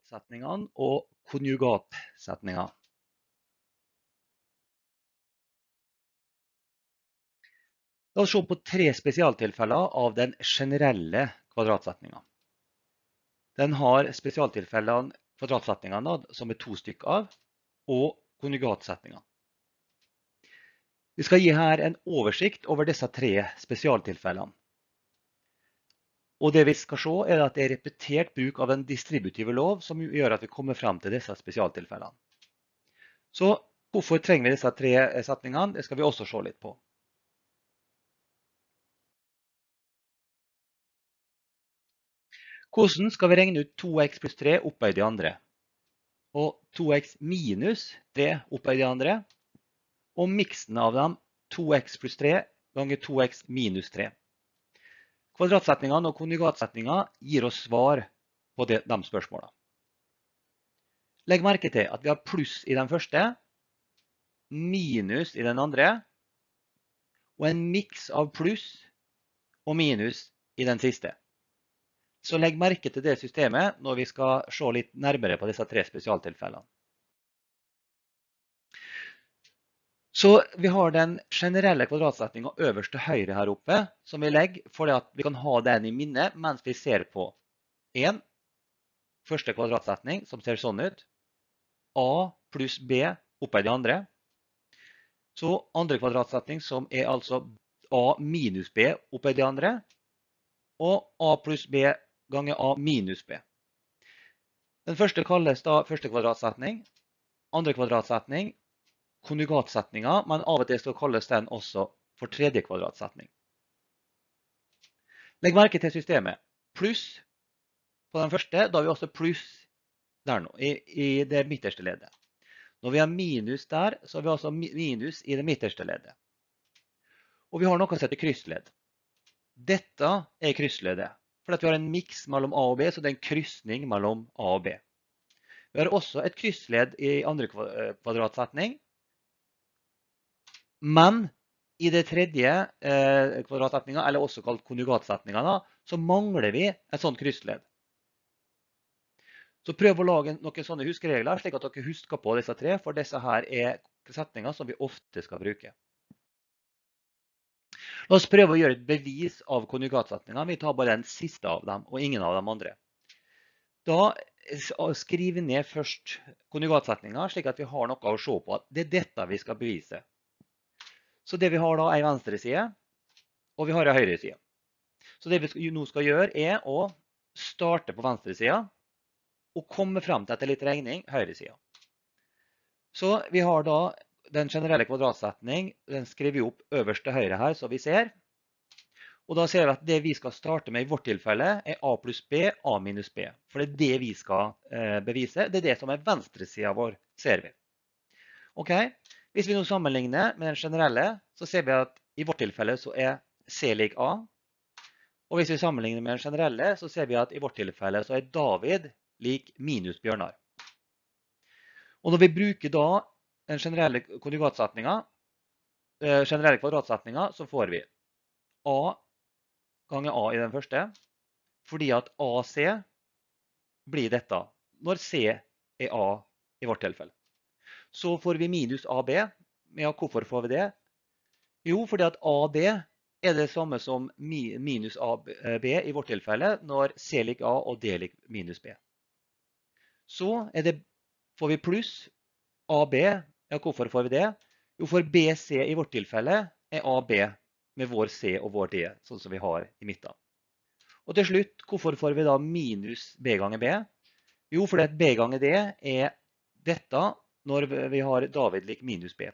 kvadratsetningene og konjugatsetninger. La oss se på 3 spesialtilfeller av den generelle kvadratsetningen. Den har spesialtilfellene kvadratsetningene som er 2 stykker av, og konjugatsetningene. Vi skal gi her en oversikt over disse 3 spesialtilfellene. Og det vi skal se er at det er repetert bruk av den distributive lov som gjør at vi kommer frem til disse spesialtilfellene. Så hvorfor trenger vi disse 3 setningene? Det skal vi også se litt på. Hvordan skal vi regne ut 2x pluss 3 opphøyd i andre? Og 2x minus 3 opphøyd i andre? Og miksen av dem 2x pluss 3 ganger 2x minus 3. Kvadratsetningene og konjugatsetningene gir oss svar på de spørsmålene. Legg merke til at vi har pluss i den første, minus i den andre, og en miks av pluss og minus i den siste. Så legg merke til det systemet når vi skal se litt nærmere på disse 3 spesialtilfellene. Så vi har den generelle kvadratsetningen øverst til høyre her oppe, som vi legger for at vi kan ha den i minnet mens vi ser på 1. Første kvadratsetning som ser sånn ut. A pluss B opphøyd i andre. Så andre kvadratsetning som er altså A minus B opphøyd i andre. Og A pluss B ganger A minus B. Den første kalles da første kvadratsetning. Andre kvadratsetning konjugatsetninger, men av og til så kalles den også for tredje kvadratsetning. Legg merke til systemet. Pluss på den første, da har vi også pluss der nå, i det midterste leddet. Når vi har minus der, så har vi også minus i det midterste leddet. Og vi har noe som heter kryssledd. Dette er kryssleddet, for vi har en miks mellom A og B, så det er en kryssning mellom A og B. Vi har også et kryssledd i andre kvadratsetning, men i det tredje kvadratsetningen, eller også kalt konjugatsetningene, så mangler vi et sånt kryssledd. Så prøv å lage noen sånne huskeregler, slik at dere husker på disse 3, for disse her er setninger som vi ofte skal bruke. La oss prøve å gjøre et bevis av konjugatsetningene. Vi tar bare den siste av dem, og ingen av de andre. Da skriver vi ned først konjugatsetninger, slik at vi har noe å se på. Det er dette vi skal bevise. Så det vi har da er en venstre side, og vi har en høyre side. Så det vi nå skal gjøre er å starte på venstre side, og komme frem til etter litt regning høyre side. Så vi har da den generelle kvadratsetning, den skriver vi opp øverst til høyre her, så vi ser. Og da ser vi at det vi skal starte med i vårt tilfelle er A pluss B, A minus B. For det er det vi skal bevise. Det er det som er venstre siden vår, ser vi. Ok, hvis vi nå sammenligner med den generelle, så ser vi at i vårt tilfelle så er C lik A. Og hvis vi sammenligner med den generelle, så ser vi at i vårt tilfelle så er David lik minus Bjørnar. Og når vi bruker da den generelle kvadratsetningen, så får vi A ganger A i den første, fordi at AC blir dette når C er A i vårt tilfelle. Så får vi minus AB. Ja, hvorfor får vi det? Jo, fordi at AD er det samme som minus AB i vårt tilfelle, når C lik A og D lik minus B. Så får vi pluss AB. Ja, hvorfor får vi det? Jo, for BC i vårt tilfelle er AB med vår C og vår D, sånn som vi har i midten. Og til slutt, hvorfor får vi da minus B ganger B? Jo, fordi at B ganger D er dette når vi har David lik minus B.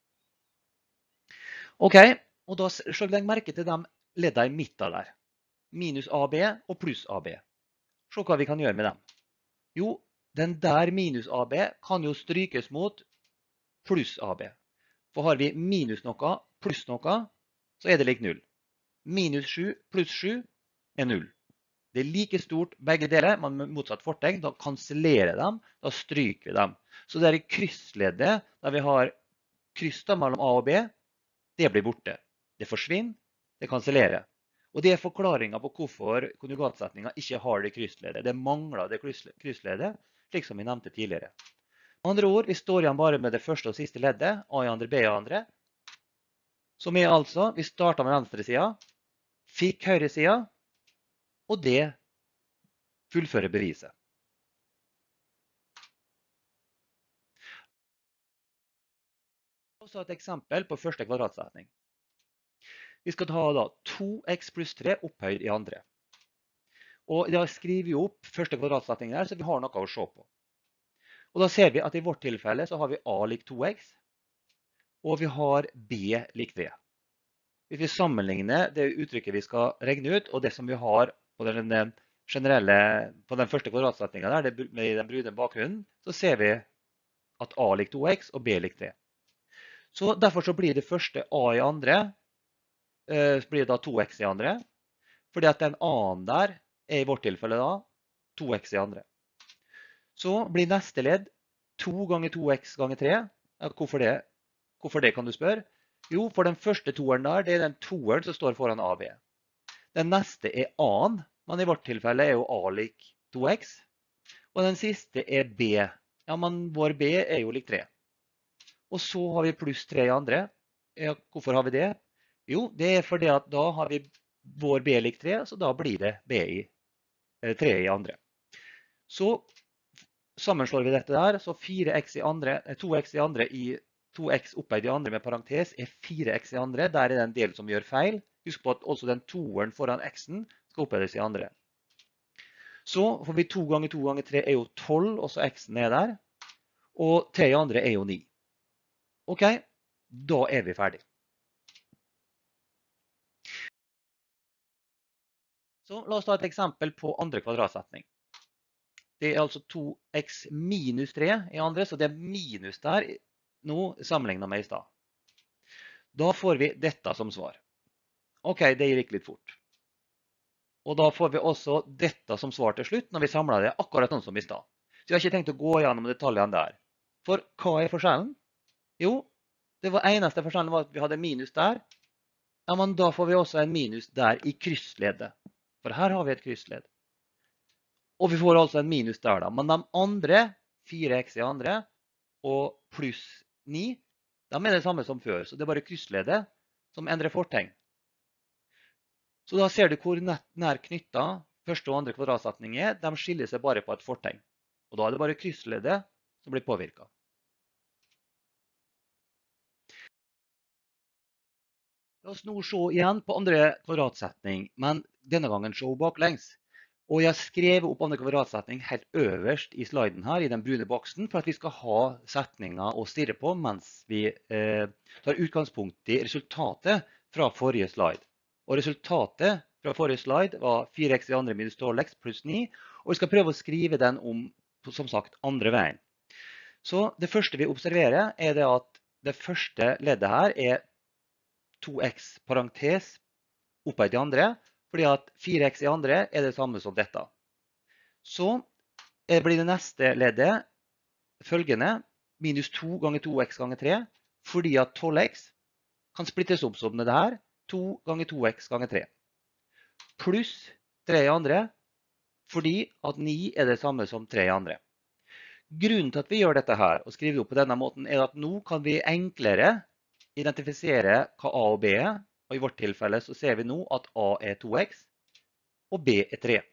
Ok, og da legg merke til de leddene i midten der. Minus AB og pluss AB. Se hva vi kan gjøre med dem. Jo, den der minus AB kan jo strykes mot pluss AB. For har vi minus noe pluss noe, så er det lik 0. Minus 7 pluss 7 er 0. Det er like stort begge deler, men med motsatt fortegn. Da kansellerer dem, da stryker vi dem. Så det er i kryssleddet, der vi har kryss mellom A og B, det blir borte. Det forsvinner, det kansellerer. Og det er forklaringen på hvorfor konjugatsetningen ikke har det kryssleddet. Det mangler det kryssleddet, slik som vi nevnte tidligere. Med andre ord, vi står igjen bare med det første og siste leddet, a i andre, b i andre, som er altså, vi startet med venstre sida, fikk høyre sida, og det fullfører beviset. Også et eksempel på første kvadratsetning. Vi skal ta da 2x pluss 3 opphøyd i andre. Og da skriver vi opp første kvadratsetning her, så vi har noe å se på. Og da ser vi at i vårt tilfelle så har vi a lik 2x, og vi har b lik 3. Hvis vi sammenligner det uttrykket vi skal regne ut, og det som vi har på den generelle, på den første kvadratsetningen der, med den brune bakgrunnen, så ser vi at a lik 2x og b lik 3. Så derfor så blir det første a i andre, så blir det da 2x i andre, fordi at den a-en der er i vårt tilfelle da 2x i andre. Så blir neste ledd 2 ganger 2x ganger 3. Hvorfor det? Hvorfor det kan du spørre? Jo, for den første toeren der, det er den toeren som står foran AB. Den neste er a-en, men i vårt tilfelle er jo a lik 2x. Og den siste er b. Ja, men vår b er jo lik 3. Og så har vi pluss 3 i andre. Ja, hvorfor har vi det? Jo, det er fordi at da har vi vår b lik 3, så da blir det 3 i andre. Så sammenslår vi dette der, så 4x i andre, 2x i andre i 2x opphøyd i andre med parentes er 4x i andre. Der er det en del som gjør feil. Husk på at også den toeren foran x-en skal opphøydes i andre. Så får vi 2 ganger 2 ganger 3 er jo 12, og så x-en er der. Og 3 i andre er jo 9. Ok, da er vi ferdig. Så la oss ta et eksempel på andre kvadratsetning. Det er altså 2x minus 3 i andre, så det er minus der nå sammenlignet med i stad. Da får vi dette som svar. Ok, det gikk litt fort. Og da får vi også dette som svar til slutt, når vi samler det akkurat sånn som i stad. Så jeg har ikke tenkt å gå gjennom detaljene der. For hva er forskjellen? Jo, det var eneste forskjellen var at vi hadde minus der. Ja, men da får vi også en minus der i kryssleddet. For her har vi et kryssledd. Og vi får altså en minus der da. Men de andre, 4x i andre, og pluss 9, de er det samme som før. Så det er bare kryssleddet som endrer fortegn. Så da ser du hvor nær knyttet første og andre kvadratsetning er. De skiller seg bare på et fortegn. Og da er det bare kryssleddet som blir påvirket. La oss nå se igjen på andre kvadratsetning, men denne gangen se baklengs. Og jeg har skrevet opp andre kvadratsetning helt øverst i sliden her, i den brune boksen, for at vi skal ha setninger å stirre på mens vi tar utgangspunkt i resultatet fra forrige slide. Og resultatet fra forrige slide var 4x i andre minus 12x pluss 9, og vi skal prøve å skrive den om, som sagt, andre veien. Så det første vi observerer er det at det første leddet her er 2x parentes opphøyd i andre, fordi at 4x i andre er det samme som dette. Så blir det neste leddet følgende, minus 2 ganger 2x ganger 3, fordi at 12x kan splittes opp som det her, 2 ganger 2x ganger 3. Pluss 3 i andre, fordi at 9 er det samme som 3 i andre. Grunnen til at vi gjør dette her, og skriver opp på denne måten, er at nå kan vi enklere identifisere hva a og b er, og i vårt tilfelle så ser vi nå at a er 2x, og b er 3.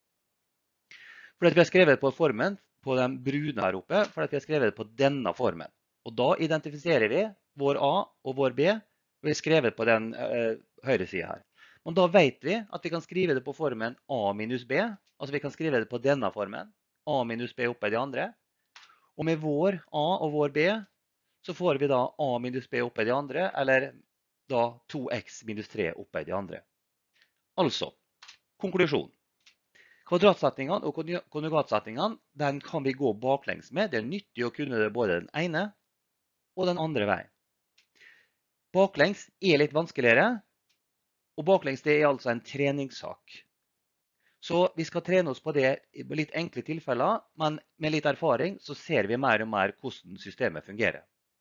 Fordi vi har skrevet på formen på den brune her oppe, fordi vi har skrevet på denne formen. Og da identifiserer vi vår a og vår b, og vi har skrevet på den høyre siden her. Men da vet vi at vi kan skrive det på formen a minus b, altså vi kan skrive det på denne formen, a minus b oppe i de andre. Og med vår a og vår b, så får vi da a minus b oppe i de andre, eller da 2x minus 3 oppe i de andre. Altså, konklusjon. Kvadratsetningene og konjugatsetningene, den kan vi gå baklengs med. Det er nyttig å kunne det både den ene og den andre veien. Baklengs er litt vanskeligere, og baklengs det er altså en treningssak. Så vi skal trene oss på det i litt enkle tilfeller, men med litt erfaring så ser vi mer og mer hvordan systemet fungerer.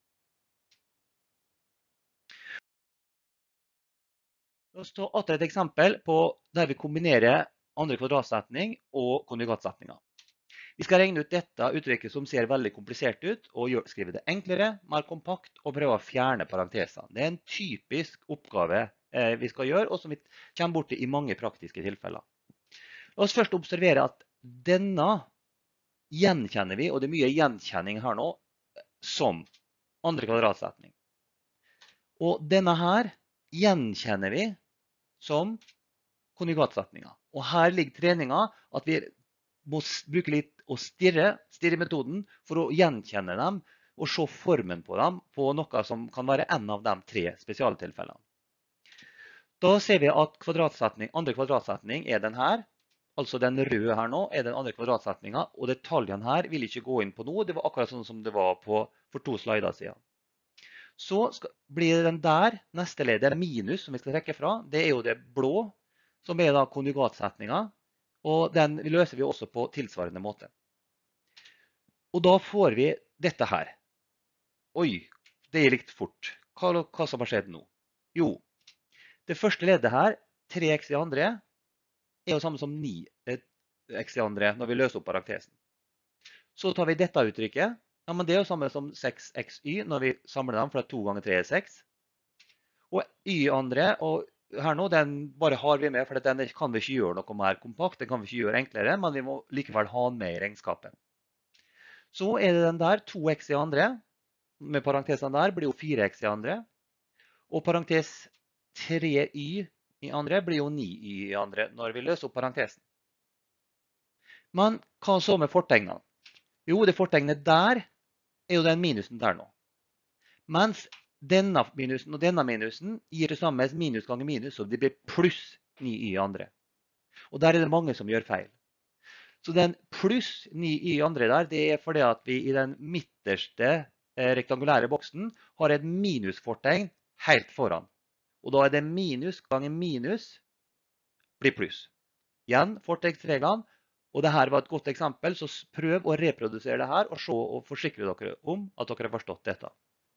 La oss ta et eksempel på der vi kombinerer andre kvadratsetning og konjugatsetninger. Vi skal regne ut dette uttrykket som ser veldig komplisert ut, og skrive det enklere, mer kompakt, og prøve å fjerne parentesene. Det er en typisk oppgave vi skal gjøre, og som vi kommer bort til i mange praktiske tilfeller. La oss først observere at denne gjenkjenner vi, og det er mye gjenkjenning her nå, som andre kvadratsetning. Og denne her gjenkjenner vi som konjugatsetninger. Og her ligger treninga at vi må bruke litt å stirre metoden for å gjenkjenne dem og se formen på dem på noe som kan være en av de 3 spesialtilfellene. Da ser vi at andre kvadratsetning er den her. Altså den røde her nå er den andre kvadratsetninga, og detaljene her vil ikke gå inn på nå. Det var akkurat sånn som det var for 2 slider siden. Så blir den der, neste ledd, minus som vi skal trekke fra. Det er jo det blå, som er da konjugatsetninga, og den løser vi også på tilsvarende måte. Og da får vi dette her. Oi, det gikk litt fort. Hva som har skjedd nå? Jo, det første leddet her, 3x i andre, er jo samme som 9x i andre når vi løser opp parentesen. Så tar vi dette uttrykket. Ja, men det er jo samme som 6xy når vi samler dem, for at 2 ganger 3 er 6. Og y andre, og her nå, den bare har vi med, for den kan vi ikke gjøre noe mer kompakt, den kan vi ikke gjøre enklere, men vi må likevel ha den med i regnskapet. Så er det den der, 2x i andre, med parentesen der, blir jo 4x i andre, og parentes 3y i andre blir jo 9y i andre når vi løser opp parentesen. Men hva så med fortegnene? Jo, det fortegnet der er jo den minusen der nå. Mens denne minusen og denne minusen gir det samme minus ganger minus, så det blir pluss 9y i andre. Og der er det mange som gjør feil. Så den pluss 9y i andre der, det er fordi at vi i den midterste rektangulære boksen har et minusfortegn helt foran. Og da er det minus ganger minus blir pluss. Igjen, fortegnsreglene. Og dette var et godt eksempel, så prøv å reprodusere det her og se og forsikre dere om at dere har forstått dette.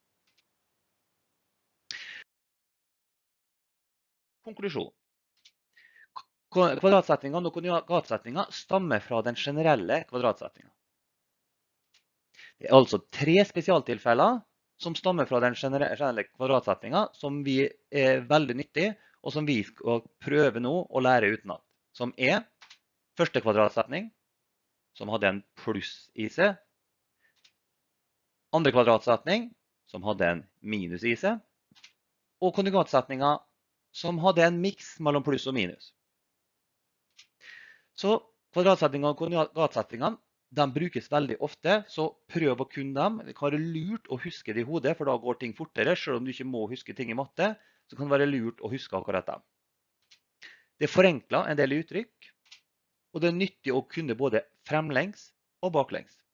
Konklusjon. Kvadratsetningene og konjugatsetningene stammer fra den generelle kvadratsetningen. Det er altså 3 spesialtilfeller som stammer fra den generelle kvadratsetningen, som vi er veldig nyttig, og som vi skal prøve nå å lære utenat. Som er første kvadratsetning, som hadde en pluss i seg. Andre kvadratsetning, som hadde en minus i seg. Og konjugatsetninger, som hadde en miks mellom pluss og minus. Så kvadratsetningene og konjugatsetningene, de brukes veldig ofte, så prøv å kunne dem. Det kan være lurt å huske det i hodet, for da går ting fortere. Selv om du ikke må huske ting i matte, så kan det være lurt å huske akkurat dem. Det forenkler en del uttrykk, og det er nyttig å kunne både fremlengs og baklengs.